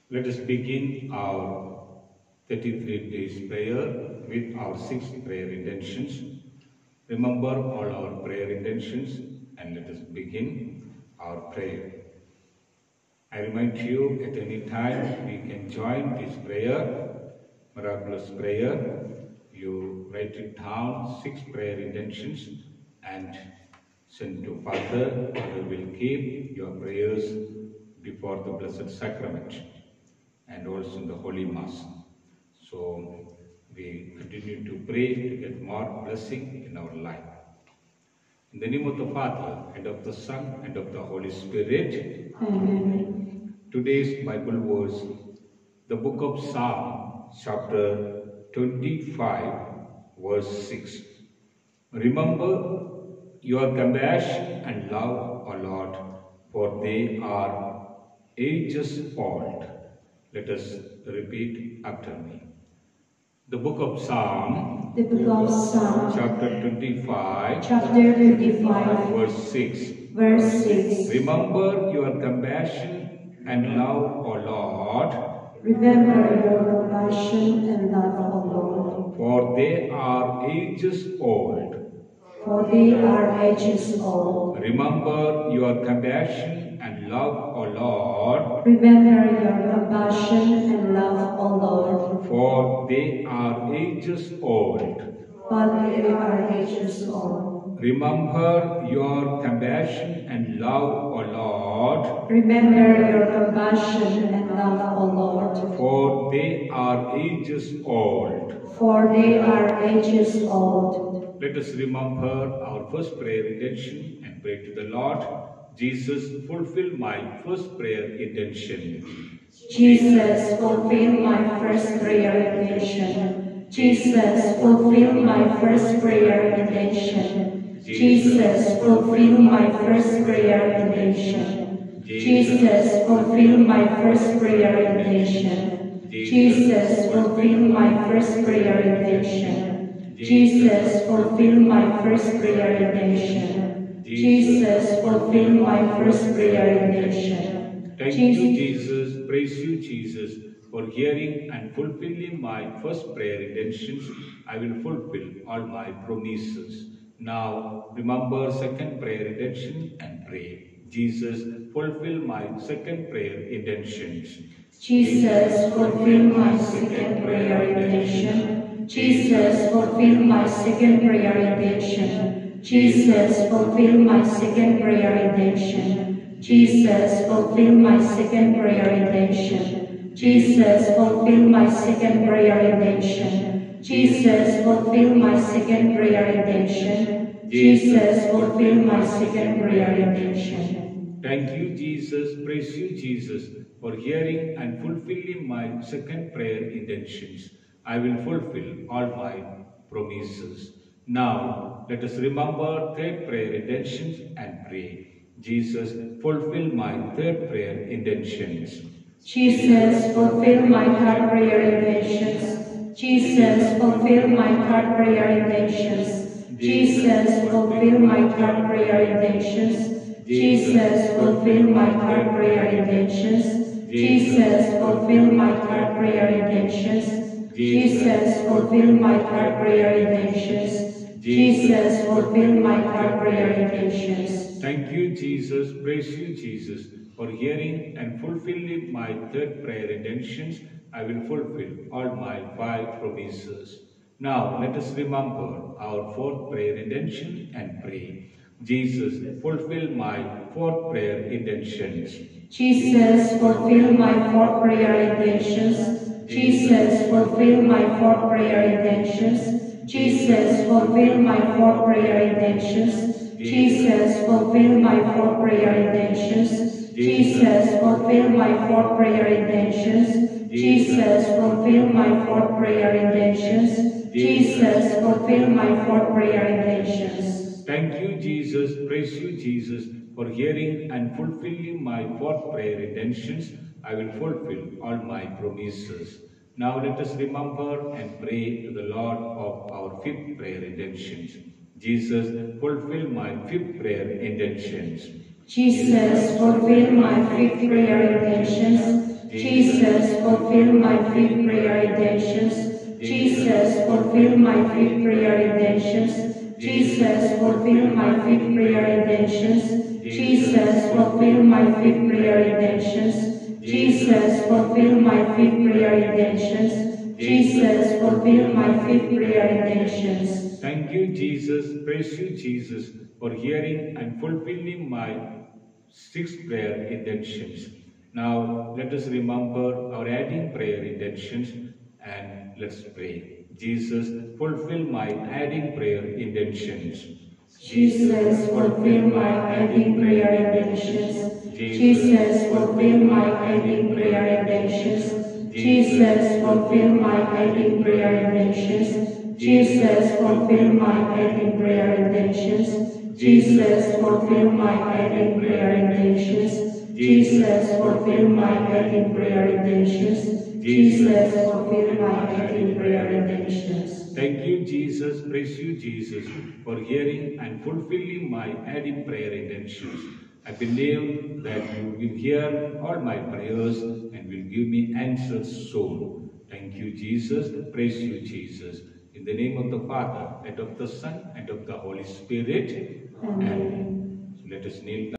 Let us begin our 33 days prayer with our 6 prayer intentions. Remember all our prayer intentions and let us begin our prayer. I remind you at any time we can join this prayer, miraculous prayer. You write it down, 6 prayer intentions and send to Father. Father will keep your prayers before the Blessed Sacrament and also in the Holy Mass. So we continue to pray to get more blessing in our life. In the name of the Father, and of the Son, and of the Holy Spirit. Amen. Today's Bible verse, the book of Psalm, chapter 25, verse 6. Remember your compassion and love, O Lord, for they are ages old. Let us repeat after me. The book of Psalm, chapter 25, verse 6. Remember your compassion and love, O Lord. Remember your compassion and love, O Lord. For they are ages old. For they are ages old. Remember your compassion and love, O Lord. Remember your compassion and love, O Lord. For they are ages old. For they are ages old. Remember your compassion and love, O Lord. Remember your compassion and love, O Lord. For they are ages old. For they are ages old. Let us remember our first prayer intention and pray to the Lord. Jesus, fulfill my first prayer intention. Jesus, fulfill my first prayer intention. Jesus, fulfill my first prayer intention. Jesus, fulfill my first prayer intention. Jesus, fulfill my first prayer intention. Jesus, fulfill my first prayer intention. Jesus, fulfill my first prayer intention. Jesus, fulfill my first prayer intention. Thank you, Jesus. Praise you, Jesus, for hearing and fulfilling my first prayer intentions. I will fulfill all my promises. Now, remember second prayer intention and pray. Jesus, fulfill my second prayer intentions. Jesus, fulfill my second prayer intention. Jesus, fulfill my second prayer intention. Jesus, fulfill my second prayer intention. Jesus, fulfill my second prayer intention. Jesus, fulfill my second prayer intention. Jesus, fulfill my second prayer intention. Jesus, fulfill my second prayer intention. Thank you, Jesus. Praise you, Jesus, for hearing and fulfilling my second prayer intentions. I will fulfill all my promises. Now, let us remember third prayer intentions and pray. Jesus, fulfill my third prayer intentions. Jesus, fulfill my third prayer intentions. Jesus, fulfill my third prayer intentions. Jesus, fulfill my third prayer intentions. Jesus, fulfill my third prayer intentions. Jesus, fulfill my third prayer intentions. Jesus, fulfill my third prayer intentions. Jesus, fulfill my third prayer intentions. Thank you, Jesus. Praise you, Jesus, for hearing and fulfilling my third prayer intentions. I will fulfill all my 5 promises. Now, let us remember our fourth prayer intention and pray. Jesus, fulfill my fourth prayer intentions. Jesus, fulfill my fourth prayer intentions. Jesus, fulfill my fourth prayer intentions. Jesus, fulfill my fourth prayer intentions. Jesus, fulfill my fourth prayer intentions. Jesus, fulfill my fourth prayer intentions. Jesus, fulfill my fourth prayer intentions. Jesus, fulfill my fourth prayer intentions. Thank you, Jesus. Praise you, Jesus, for hearing and fulfilling my fourth prayer intentions. I will fulfill all my promises. Now let us remember and pray to the Lord of our fifth prayer intentions. Jesus, fulfill my fifth prayer intentions. Jesus, fulfill my fifth prayer intentions. Jesus, fulfill my faith prayer intentions. Jesus, fulfill my faith prayer intentions. Jesus, fulfill my faith prayer intentions. Jesus, fulfill my faith prayer intentions. Jesus, fulfill my faith prayer intentions. Jesus, fulfill my faith prayer intentions. Thank you, Jesus. Praise you, Jesus, for hearing and fulfilling my 6 prayer intentions. Now, let us remember our adding prayer intentions and let's pray. Jesus, fulfill my adding prayer intentions. Jesus, fulfill my adding prayer intentions. Jesus, fulfill my adding prayer intentions. Jesus, fulfill my adding prayer intentions. Jesus, fulfill my adding prayer intentions. Jesus, fulfill my adding prayer intentions. Jesus, fulfill my adding prayer intentions. Jesus, fulfill my adding prayer intentions. Thank you, Jesus. Praise you, Jesus, for hearing and fulfilling my adding prayer intentions. I believe that you will hear all my prayers and will give me answers soon. Thank you, Jesus. Praise you, Jesus. In the name of the Father, and of the Son, and of the Holy Spirit. Amen. Let us kneel down.